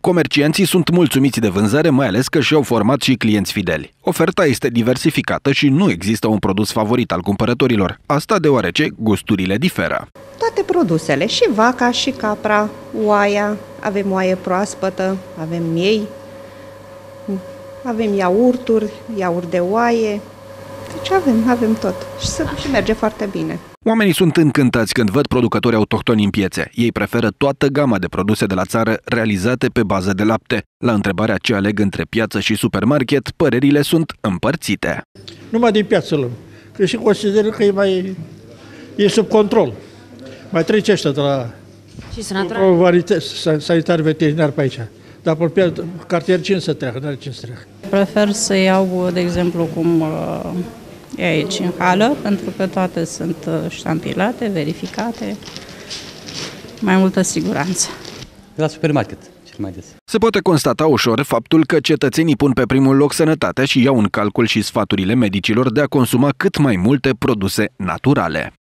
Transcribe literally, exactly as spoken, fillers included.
Comercianții sunt mulțumiți de vânzare, mai ales că și-au format și clienți fideli. Oferta este diversificată și nu există un produs favorit al cumpărătorilor. Asta deoarece gusturile diferă. Toate produsele, și vaca, și capra, oaia, avem oaie proaspătă, avem miei, avem iaurturi, iaurt de oaie, deci avem, avem tot și, să, și merge foarte bine. Oamenii sunt încântați când văd producători autohtoni în piețe. Ei preferă toată gama de produse de la țară realizate pe bază de lapte. La întrebarea ce aleg între piață și supermarket, părerile sunt împărțite. Numai din piață luăm, că și consider că e mai e sub control. Mai trece ăștia de la sanitar veterinar pe aici. Dar pe cartier cine să treacă, nu are cine să treacă. Prefer să iau, de exemplu, cum e aici în hală, pentru că toate sunt ștampilate, verificate, mai multă siguranță. La supermarket, cel mai des. Se poate constata ușor faptul că cetățenii pun pe primul loc sănătatea și iau în calcul și sfaturile medicilor de a consuma cât mai multe produse naturale.